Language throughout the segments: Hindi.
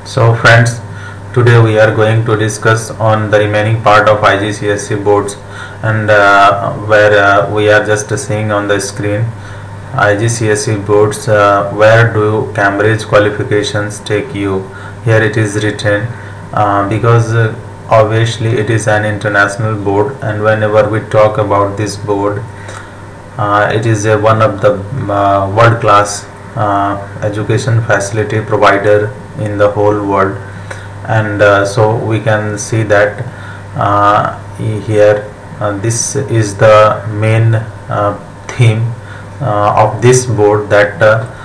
So friends, today we are going to discuss on the remaining part of IGCSE boards, and where we are just seeing on the screen IGCSE boards, where do Cambridge qualifications take you. Here it is written, because obviously it is an international board, and whenever we talk about this board, it is one of the world class education facility provider in the whole world. And so we can see that here this is the main theme of this board, that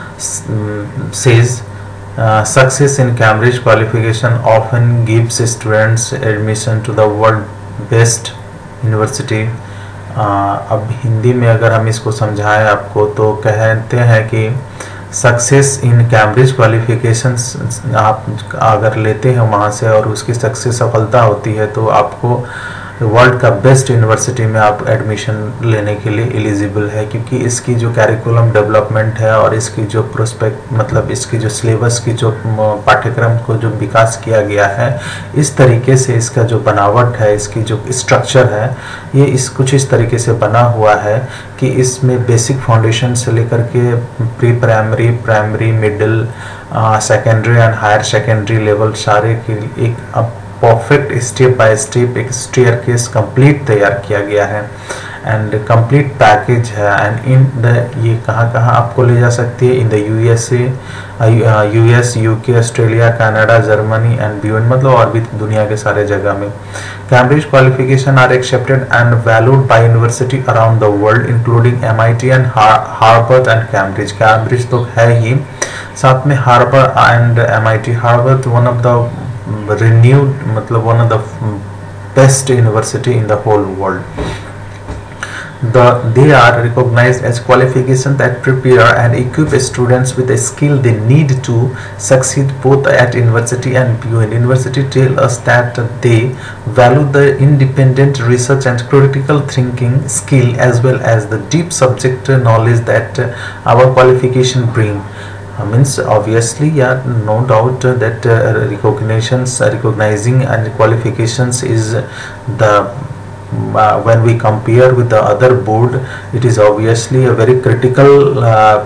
says success in Cambridge qualification often gives students admission to the world best university. अब हिंदी में अगर हम इसको समझाएं आपको, तो कहते हैं कि सक्सेस इन कैम्ब्रिज क्वालिफिकेशंस आप अगर लेते हैं वहाँ से और उसकी सक्सेस सफलता होती है, तो आपको वर्ल्ड का बेस्ट यूनिवर्सिटी में आप एडमिशन लेने के लिए एलिजिबल है, क्योंकि इसकी जो कैरिकुलम डेवलपमेंट है और इसकी जो प्रोस्पेक्ट मतलब इसकी जो सिलेबस की जो पाठ्यक्रम को जो विकास किया गया है, इस तरीके से इसका जो बनावट है, इसकी जो स्ट्रक्चर है, ये कुछ इस तरीके से बना हुआ है कि इसमें बेसिक फाउंडेशन से लेकर के pre primary, primary, middle, secondary and higher secondary level सारे के एक परफेक्ट स्टेप बाय स्टेप एक स्टेयरकेस कंप्लीट तैयार किया गया है एंड कंप्लीट पैकेज है। एंड इन द ये कहाँ कहाँ आपको ले जा सकती है, in the US, UK, Australia, Canada, Germany and beyond, मतलब और भी दुनिया के सारे जगह में। Cambridge qualification are accepted and valued by university around the world including MIT and Harvard and Cambridge. Cambridge तो है ही, साथ में Harvard and MIT। Harvard one of the renewed मतलब one of the best university in the whole world. They are recognized as qualifications that prepare and equip students with the skill they need to succeed both at university and beyond. University tell us that they value the independent research and critical thinking skill as well as the deep subject knowledge that our qualification bring. Means obviously, yeah, no doubt that recognizing and qualifications is the when we compare with the other board, it is obviously a very critical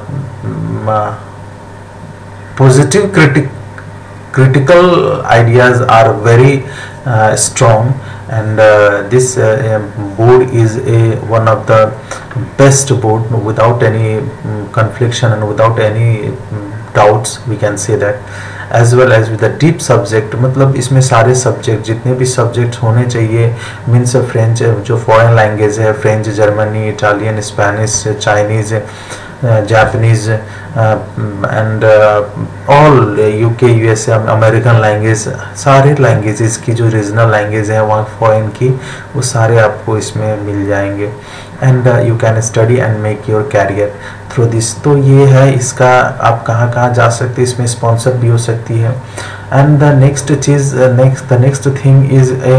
positive critical ideas are very strong, and this board is one of the best board without any confliction and without any doubts, we can say that. As well as with the deep subject, मतलब इसमें सारे सब्जेक्ट जितने भी सब्जेक्ट होने चाहिए, मीन्स फ्रेंच जो फॉरेन लैंग्वेज है, French, Germany, Italian, Spanish, Chinese, Japanese and all UK, USA, American language, सारे लैंग्वेजेस की जो रीजनल लैंग्वेज है वहाँ फॉरेन की, वो सारे आपको इसमें मिल जाएंगे। And you can study and make your career through this. तो ये है इसका, आप कहाँ कहाँ जा सकते हैं, इसमें स्पॉन्सर भी हो सकती है। एंड द नेक्स्ट चीज़, the next thing is a,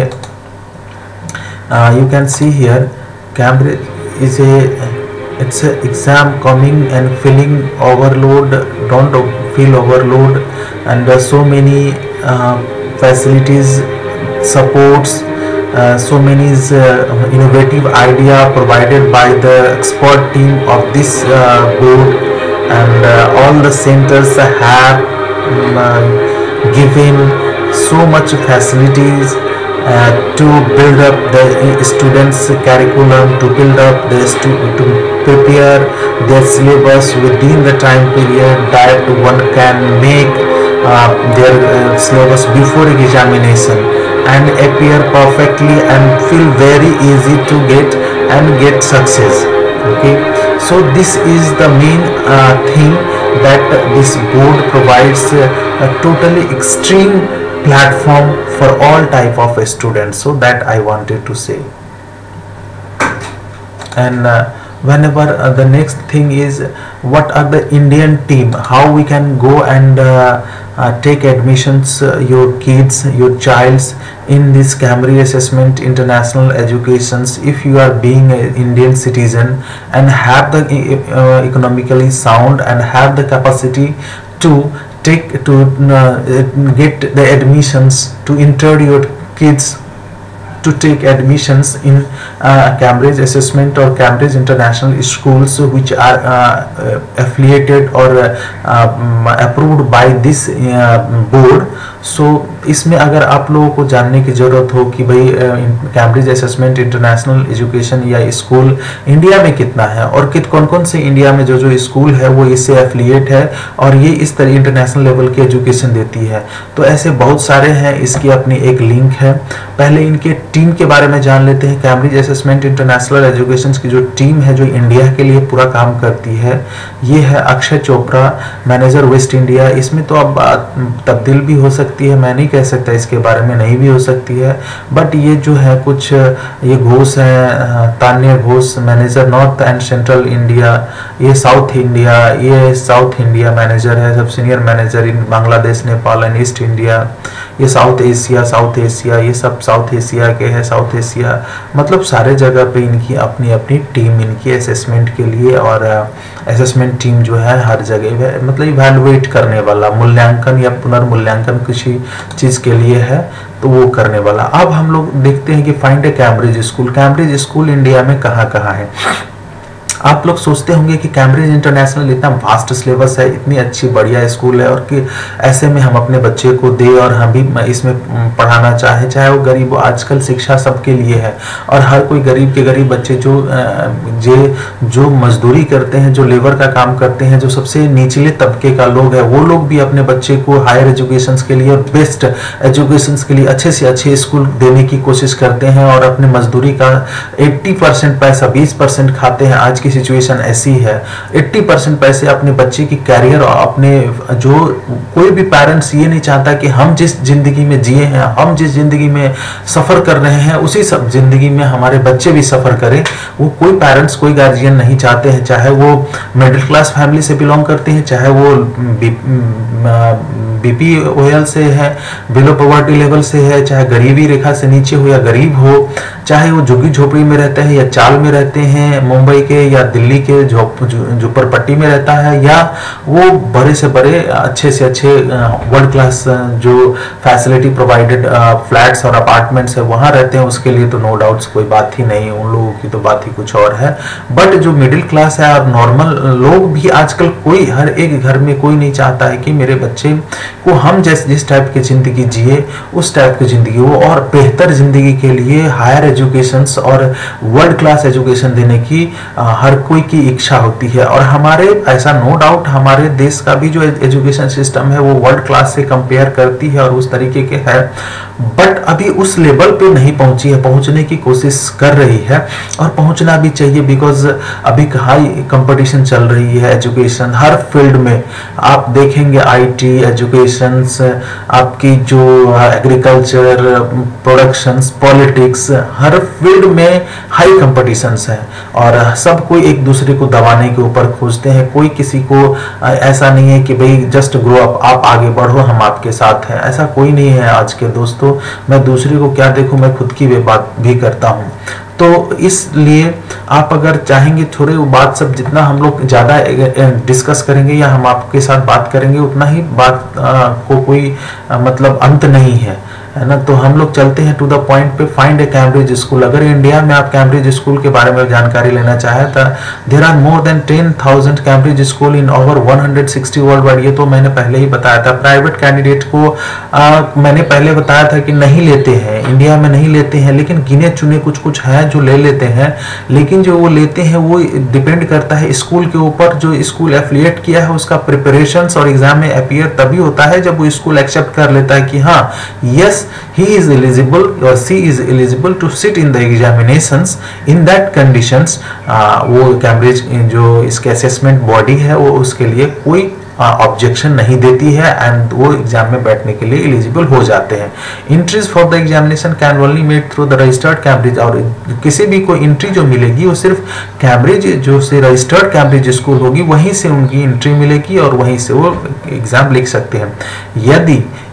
you can see here Cambridge is it's a exam coming and feeling overload, don't feel overload, and so many facilities, supports, so many innovative idea provided by the expert team of this board, and all the centers have given so much facilities to build up the students' curriculum, to build up to prepare their syllabus within the time period that one can make their syllabus before examination and appear perfectly and feel very easy to get success. Okay, so this is the main thing that this board provides a totally extreme platform for all type of students, so that I wanted to say. And whenever the next thing is, what are the Indian team, how we can go and take admissions, your kids, your childs in this Cambridge Assessment International Educations, if you are being an Indian citizen and have the economically sound and have the capacity to take to get the admissions, to enter your kids to take admissions in Cambridge Assessment or Cambridge International schools which are affiliated or approved by this board. So इसमें अगर आप लोगों को जानने की ज़रूरत हो कि भाई कैम्ब्रिज असेसमेंट इंटरनेशनल एजुकेशन या स्कूल इंडिया में कितना है और कौन कौन से इंडिया में जो जो स्कूल है वो इससे एफिलिएट है और ये इस तरह इंटरनेशनल लेवल की एजुकेशन देती है, तो ऐसे बहुत सारे हैं। इसकी अपनी एक लिंक है। पहले इनके टीम के बारे में जान लेते हैं। कैम्ब्रिज असेसमेंट इंटरनेशनल एजुकेशन की जो टीम है जो इंडिया के लिए पूरा काम करती है, ये है Akshay Chopra, manager west India. इसमें तो अब तब्दील भी हो सकती है, मैं नहीं कह सकता इसके बारे में, नहीं भी हो सकती है, बट ये जो है कुछ ये घोष है, Tanya Ghosh, manager north and central India, ये साउथ इंडिया मैनेजर है, सब senior manager in Bangladesh, Nepal and east India. ये साउथ एशिया ये सब साउथ एशिया के हैं। साउथ एशिया मतलब सारे जगह पे इनकी अपनी अपनी टीम इनकी असेसमेंट के लिए, और असेसमेंट टीम जो है हर जगह मतलब इवैल्यूएट करने वाला, मूल्यांकन या पुनर्मूल्यांकन किसी चीज़ के लिए है तो वो करने वाला। अब हम लोग देखते हैं कि find a Cambridge school. Cambridge school India में कहाँ कहाँ है। आप लोग सोचते होंगे कि कैम्ब्रिज इंटरनेशनल इतना वास्ट सिलेबस है, इतनी अच्छी बढ़िया स्कूल है, और कि ऐसे में हम अपने बच्चे को दे और हम भी इसमें पढ़ाना चाहे वो गरीब हो। आजकल शिक्षा सबके लिए है और हर कोई गरीब के गरीब बच्चे जो मजदूरी करते हैं, जो लेबर का काम करते हैं, जो सबसे निचले तबके का लोग है, वो लोग भी अपने बच्चे को हायर एजुकेशन के लिए और बेस्ट एजुकेशन के लिए अच्छे से अच्छे स्कूल देने की कोशिश करते हैं और अपने मजदूरी का 80% पैसा 20% खाते हैं। आज की सिचुएशन ऐसी है, 80% पैसे अपने बच्चे की कैरियर और अपने जो कोई भी पेरेंट्स ये नहीं चाहता कि हम जिस जिंदगी में जिए हैं, हम जिस जिंदगी में सफर कर रहे हैं उसी सब जिंदगी में हमारे बच्चे भी सफर करें। वो कोई पेरेंट्स कोई गार्जियन नहीं चाहते हैं, चाहे वो मिडिल क्लास फैमिली से बिलोंग करते हैं, चाहे वो बीपीओएल से है, बिलो पॉवर्टी लेवल से है, चाहे गरीबी रेखा से नीचे हो या गरीब हो, चाहे वो झुग्गी झोपड़ी में रहते हैं या चाल में रहते हैं, मुंबई के या दिल्ली के झोपड़पट्टी में रहता है, या वो बड़े से बड़े अच्छे से अच्छे वर्ल्ड क्लास जो फैसिलिटी प्रोवाइडेड फ्लैट्स और अपार्टमेंट्स है वहाँ रहते हैं, उसके लिए तो नो डाउट्स कोई बात ही नहीं है, उन लोगों की तो बात ही कुछ और है। बट जो मिडिल क्लास है और नॉर्मल लोग भी आजकल कोई हर एक घर में कोई नहीं चाहता है कि मेरे बच्चे को हम जिस टाइप की जिंदगी जिए उस टाइप की जिंदगी वो, और बेहतर जिंदगी के लिए हायर एजुकेशन और वर्ल्ड क्लास एजुकेशन देने की हर कोई की इच्छा होती है। और हमारे ऐसा नो डाउट हमारे देश का भी जो एजुकेशन सिस्टम है वो वर्ल्ड क्लास से कंपेयर करती है और उस तरीके के है, बट अभी उस लेवल पे नहीं पहुंची है, पहुंचने की कोशिश कर रही है और पहुंचना भी चाहिए, बिकॉज अभी हाई कंपटीशन चल रही है एजुकेशन हर फील्ड में। आप देखेंगे आईटी, एजुकेशन, आपकी जो एग्रीकल्चर, प्रोडक्शंस, पॉलिटिक्स, हर फील्ड में हाई कंपटीशंस है और सब कोई एक दूसरे को दबाने के ऊपर खोजते हैं। कोई किसी को ऐसा नहीं है कि भाई जस्ट ग्रो अप, आप आगे बढ़ो हम आपके साथ हैं, ऐसा कोई नहीं है आज के दोस्तों। मैं दूसरे को क्या देखूं, मैं खुद की बात भी करता हूं। तो इसलिए आप अगर चाहेंगे थोड़े वो बात सब जितना हम लोग ज़्यादा डिस्कस करेंगे या हम आपके साथ बात करेंगे उतना ही बात को कोई मतलब अंत नहीं है ना। तो हम लोग चलते हैं टू द पॉइंट पे। Find a Cambridge school. अगर इंडिया में आप कैम्ब्रिज स्कूल के बारे में जानकारी लेना चाहें तो there are more than 10,000 Cambridge school in over 160 world wide. ये तो मैंने पहले ही बताया था। प्राइवेट कैंडिडेट को मैंने पहले बताया था कि नहीं लेते हैं, इंडिया में नहीं लेते हैं, लेकिन गिने चुने कुछ हैं जो ले लेते हैं, लेकिन जो वो लेते हैं वो डिपेंड करता है स्कूल के ऊपर। जो स्कूल एफिलिएट किया है उसका प्रिपरेशन और एग्जाम में अपीयर तभी होता है जब वो स्कूल एक्सेप्ट कर लेता है कि हाँ yes he is eligible or she is eligible to sit in the examinations in that conditions। वो कैम्ब्रिज जो इसके असेसमेंट बॉडी है वो उसके लिए कोई ऑब्जेक्शन नहीं देती है एंड वो एग्जाम में बैठने के लिए एलिजिबल हो जाते हैं। Entries for the examination can only made through the registered Cambridge. और किसी भी को एंट्री जो मिलेगी वो सिर्फ कैम्ब्रिज जो से रजिस्टर्ड कैम्ब्रिज स्कूल होगी वहीं से उनकी एंट्री मिलेगी और वहीं से वो एग्जाम लिख सकते हैं। यदि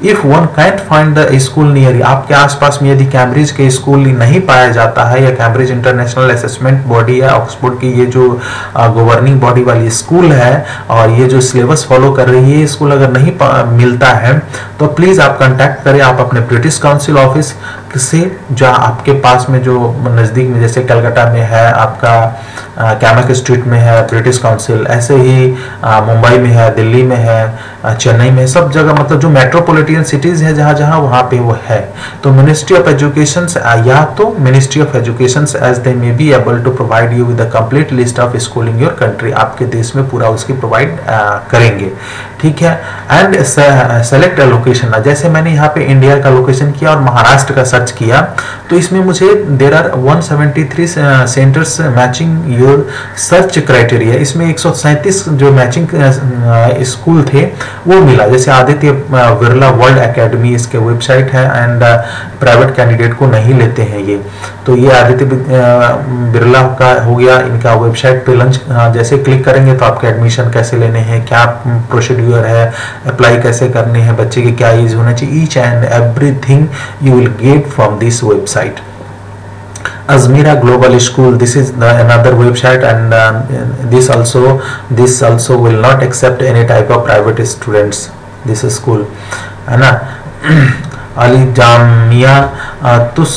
if one can't find the school near, आपके आसपास में यदि कैम्ब्रिज के स्कूल नहीं पाया जाता है, या कैम्ब्रिज इंटरनेशनल असेसमेंट बॉडी है ऑक्सफोर्ड की, ये जो गवर्निंग बॉडी वाली स्कूल है और ये जो सिलेबस फॉलो कर रही है, स्कूल अगर नहीं मिलता है तो प्लीज आप कांटेक्ट करें आप अपने ब्रिटिश काउंसिल ऑफिस से, जो आपके पास में जो नज़दीक में, जैसे कलकत्ता में है आपका कैमक स्ट्रीट में है ब्रिटिश काउंसिल, ऐसे ही मुंबई में है, दिल्ली में है, चेन्नई में, सब जगह मतलब जो मेट्रोपॉलिटन सिटीज़ है जहाँ जहाँ वहाँ पे वो है। तो मिनिस्ट्री ऑफ एजुकेशन, या तो ministry of education as they may be able to provide you with the complete list of school in your country, आपके देश में पूरा उसकी प्रोवाइड करेंगे, ठीक है। एंड सेलेक्ट अ लोकेशन, जैसे मैंने यहाँ पे इंडिया का लोकेशन किया और महाराष्ट्र का सर्च किया, तो इसमें मुझे there are 173 centres matching your search criteria, इसमें 137 जो मैचिंग स्कूल थे वो मिला। जैसे आदित्य बिरला वर्ल्ड एकेडमी इसके वेबसाइट है, एंड प्राइवेट कैंडिडेट को नहीं लेते हैं ये, तो ये आदित्य बिरला का हो गया। इनका वेबसाइट पे लंच जैसे क्लिक करेंगे तो आपके एडमिशन कैसे लेने हैं, क्या प्रोसीड्यूर है, अप्लाई कैसे करने हैं, बच्चे की क्या एज होना चाहिए, each and everything you will get from this website. Azmira Global School, this is another website, and this also will not accept any type of private students, this is school है ना। Ali Jamia Tus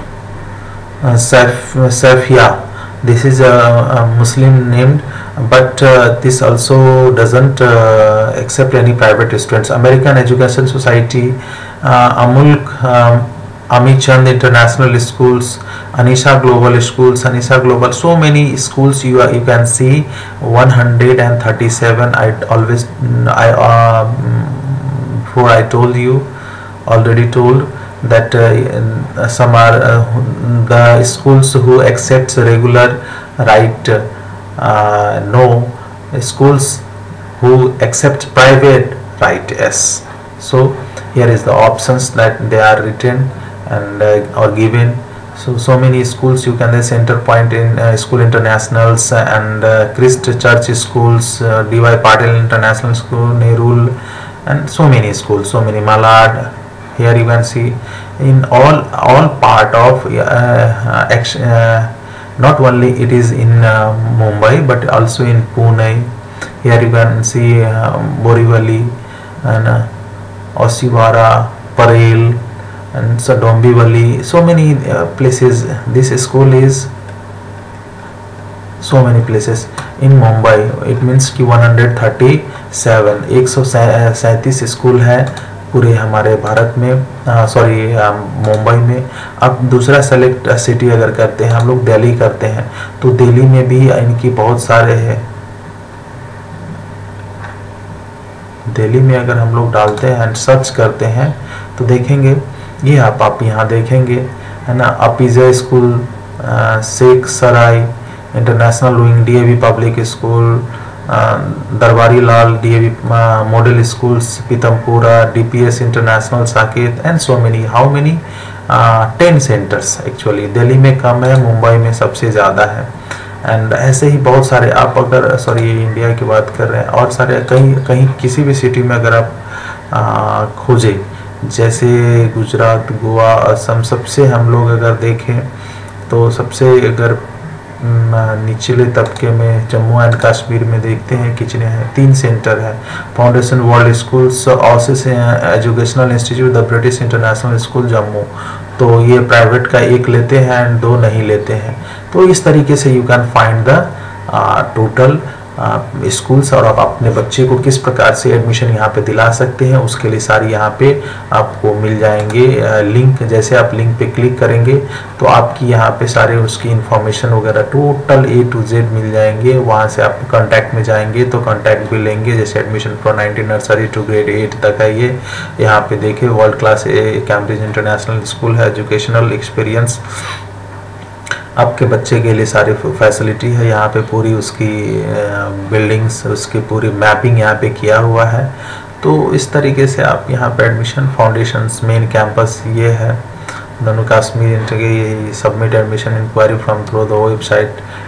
Safia, this is a Muslim named, but this also doesn't accept any private students. American Education Society, Amulk Amit Chand International Schools, Anisha Global Schools, Anisha Global, so many schools you can see 137. Before I told you, already told that some are the schools who accepts regular right, no schools who accept private right, yes. So here is the options that they are written and or given. So many schools you can, Center Point in School Internationals, and Christ Church Schools, D.Y. Patil International School, Nerul, and so many schools, so many, Malad. Here you can see in all part of not only it is in Mumbai but also in Pune. Here you can see Borivali and Oshiwara, Parel, and Dombivali, so many places. This school is so many places in Mumbai. It means कि 137 स्कूल है पूरे हमारे भारत में, सॉरी मुंबई में। अब दूसरा सेलेक्ट सिटी अगर करते हैं हम लोग, दिल्ली करते हैं, तो दिल्ली में भी इनकी बहुत सारे हैं। दिल्ली में अगर हम लोग डालते हैं एंड सर्च करते हैं तो देखेंगे ये आप यहाँ देखेंगे है ना, अपिजा school, Sheikh Sarai international wing, DAV public school, Darbari Lal DAV model schools, Pitampura, DPS international Saket, and so many, how many 10 centres actually. Delhi में कम है, मुंबई में सबसे ज़्यादा है, एंड ऐसे ही बहुत सारे। आप अगर सॉरी इंडिया की बात कर रहे हैं, और सारे कहीं किसी भी सिटी में अगर आप खोजें, जैसे गुजरात, गोवा, असम, सबसे हम लोग अगर देखें तो सबसे अगर निचले तबके में जम्मू एंड कश्मीर में देखते हैं कितने हैं, 3 सेंटर है। Foundation world schools, oasis educational institute, the British international school Jammu, तो ये प्राइवेट का 1 लेते हैं एंड 2 नहीं लेते हैं। तो इस तरीके से you can find the total schools, और आप अपने बच्चे को किस प्रकार से एडमिशन यहाँ पे दिला सकते हैं उसके लिए सारी यहाँ पे आपको मिल जाएंगे लिंक। जैसे आप लिंक पे क्लिक करेंगे तो आपकी यहाँ पे सारे उसकी इंफॉर्मेशन वगैरह टोटल A to Z मिल जाएंगे। वहाँ से आप कांटेक्ट में जाएंगे तो कांटेक्ट भी लेंगे। जैसे admission for 19 nursery to grade 8 तक है ये, यहाँ पे देखिए world class Cambridge international school है, एजुकेशनल एक्सपीरियंस आपके बच्चे के लिए सारी फैसिलिटी है यहाँ पे, पूरी उसकी बिल्डिंग्स, उसकी पूरी मैपिंग यहाँ पे किया हुआ है। तो इस तरीके से आप यहाँ पे एडमिशन, फाउंडेशंस, मेन कैंपस ये है, जम्मू कश्मीर इंटर के, submit admission inquiry from through the website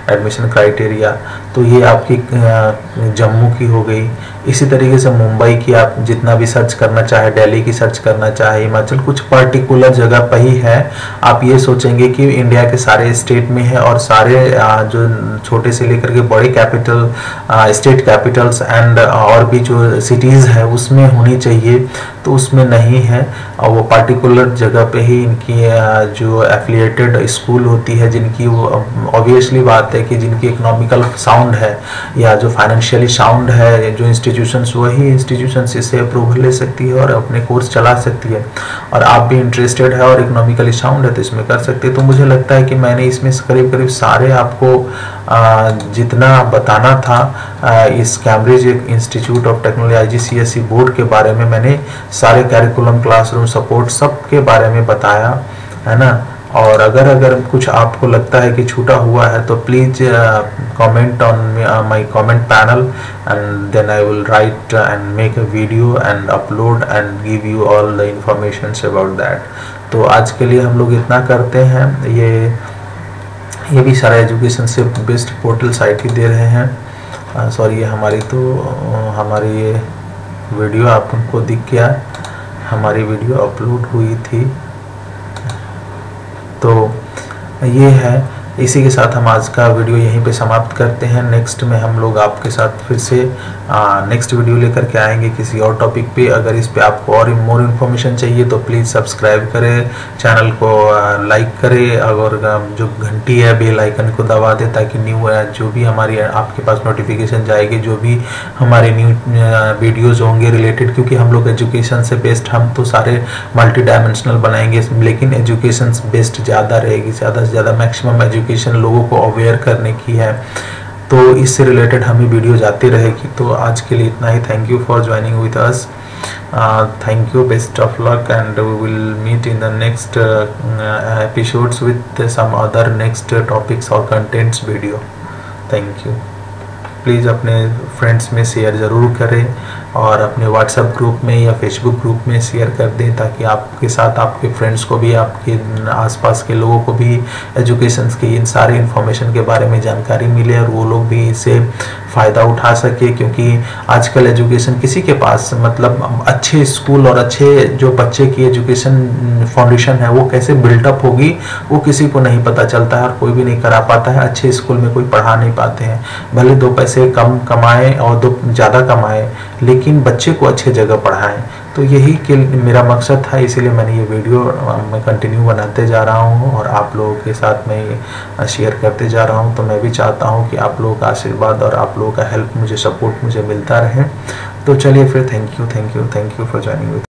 admission criteria. तो ये आपकी जम्मू की हो गई। इसी तरीके से मुंबई की आप जितना भी सर्च करना चाहे, दिल्ली की सर्च करना चाहे, हिमाचल, कुछ पर्टिकुलर जगह पर ही है। आप ये सोचेंगे कि इंडिया के सारे स्टेट में है और सारे जो छोटे से लेकर के बड़े कैपिटल स्टेट कैपिटल्स एंड और भी जो सिटीज़ है उसमें होनी चाहिए, तो उसमें नहीं है। और वो पर्टिकुलर जगह पे ही इनकी जो एफिलिएटेड स्कूल होती है, जिनकी वो ऑब्वियसली बात है कि जिनकी इकोनॉमिकल साउंड है या जो फाइनेंशियली साउंड है, जो इंस्टीट्यूशंस, वही इंस्टीट्यूशंस इससे अप्रूवल ले सकती है और अपने कोर्स चला सकती है। और आप भी इंटरेस्टेड है और इकोनॉमिकली साउंड है तो इसमें कर सकते हैं। तो मुझे लगता है कि मैंने इसमें करीब करीब सारे आपको जितना बताना था इस Cambridge institute of technology IGCSE board के बारे में, मैंने सारे कैरिकुलम, क्लासरूम सपोर्ट सब के बारे में बताया है ना। और अगर कुछ आपको लगता है कि छूटा हुआ है तो please comment on my comment panel and then I will write and make a video and upload and give you all the information about that. तो आज के लिए हम लोग इतना करते हैं। ये भी सारा एजुकेशन से बेस्ट पोर्टल साइट ही दे रहे हैं। सॉरी, हमारी ये वीडियो आपको दिख गया, हमारी वीडियो अपलोड हुई थी। तो ये है, इसी के साथ हम आज का वीडियो यहीं पे समाप्त करते हैं। नेक्स्ट में हम लोग आपके साथ फिर से नेक्स्ट वीडियो लेकर के आएंगे किसी और टॉपिक पे। अगर इस पे आपको और मोर इन्फॉर्मेशन चाहिए तो प्लीज़ सब्सक्राइब करें, चैनल को लाइक करें और जो घंटी है बेल आइकन को दबा दें ताकि न्यू जो भी हमारी आपके पास नोटिफिकेशन जाएगी, जो भी हमारे न्यू वीडियोज़ होंगे रिलेटेड। क्योंकि हम लोग एजुकेशन से बेस्ड, हम तो सारे मल्टी डायमेंशनल बनाएंगे लेकिन एजुकेशन बेस्ड ज़्यादा रहेगी, ज़्यादा से ज़्यादा मैक्सिमम एजुकेशन लोगों को अवेयर करने की है। तो इससे रिलेटेड हमें वीडियो जाती रहेगी। तो आज के लिए इतना ही। Thank you for joining with us. Thank you, best of luck and we will meet in the next episodes with some other next topics और contents video. Thank you. Please अपने फ्रेंड्स में शेयर ज़रूर करें और अपने व्हाट्सएप ग्रुप में या फेसबुक ग्रुप में शेयर कर दें ताकि आपके साथ आपके फ्रेंड्स को भी, आपके आसपास के लोगों को भी एजुकेशन की इन सारी इन्फॉर्मेशन के बारे में जानकारी मिले और वो लोग भी इससे फ़ायदा उठा सके। क्योंकि आजकल एजुकेशन किसी के पास, मतलब अच्छे स्कूल और अच्छे जो बच्चे की एजुकेशन फाउंडेशन है वो कैसे बिल्टअप होगी वो किसी को नहीं पता चलता है और कोई भी नहीं करा पाता है। अच्छे स्कूल में कोई पढ़ा नहीं पाते हैं, भले 2 पैसे कम कमाए और 2 ज़्यादा कमाए, लेकिन बच्चे को अच्छे जगह पढ़ाएं। तो यही कि मेरा मकसद था, इसीलिए मैंने ये वीडियो मैं कंटिन्यू बनाते जा रहा हूँ और आप लोगों के साथ मैं शेयर करते जा रहा हूँ। तो मैं भी चाहता हूँ कि आप लोगों का आशीर्वाद और आप लोगों का हेल्प मुझे, सपोर्ट मुझे मिलता रहे। तो चलिए फिर, थैंक यू फॉर ज्वाइनिंग।